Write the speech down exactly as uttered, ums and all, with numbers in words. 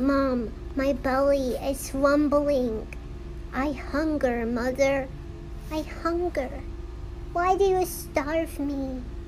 Mom, my belly is rumbling. I hunger, Mother. I hunger. Why do you starve me?